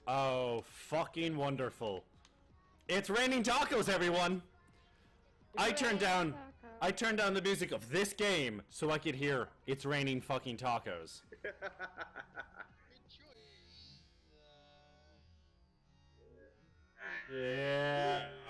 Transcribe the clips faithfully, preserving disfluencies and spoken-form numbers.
Oh, fucking wonderful. It's raining tacos, everyone! I turned down I turned down the music of this game so I could hear it's raining fucking tacos. Yeah.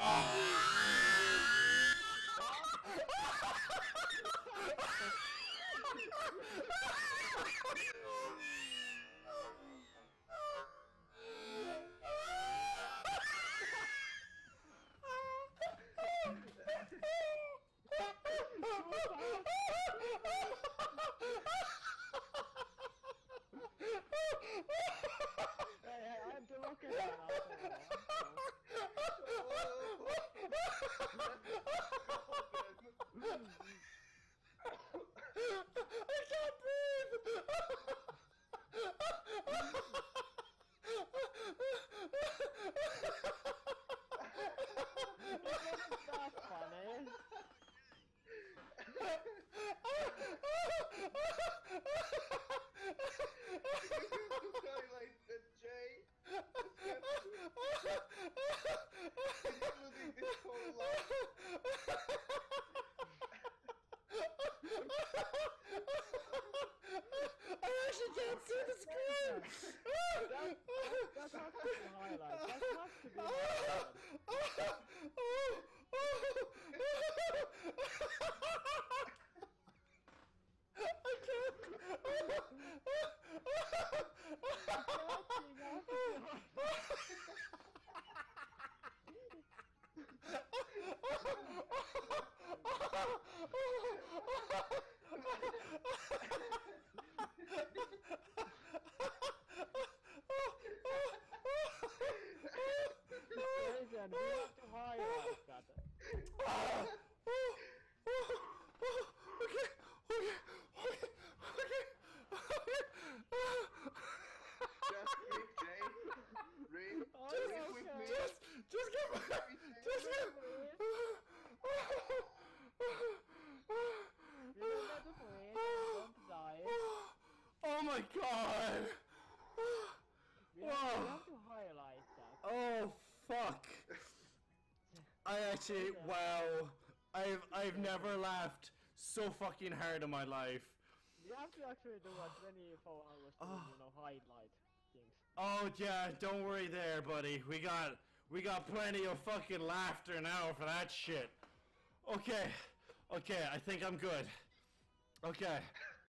Hey, I have to look at that after. I can't breathe! That's funny. Like the J. Losing this whole life. I actually can't see the screen! That, that, that has to be highlight. That has to be highlight. Jason, we have to highlight that. Okay, okay, okay, okay, Just quick, Jay. Ring. Oh, Just okay. quick, me. just, just get my, just get. Remember to breathe, don't die. Oh my god! We have, we have to highlight that. Oh fuck! I actually, wow! I've I've never laughed so fucking hard in my life. We have to actually do a twenty-four hours to, you know, highlight things. Oh yeah, don't worry there, buddy. We got we got plenty of fucking laughter now for that shit. Okay, okay, I think I'm good. Okay.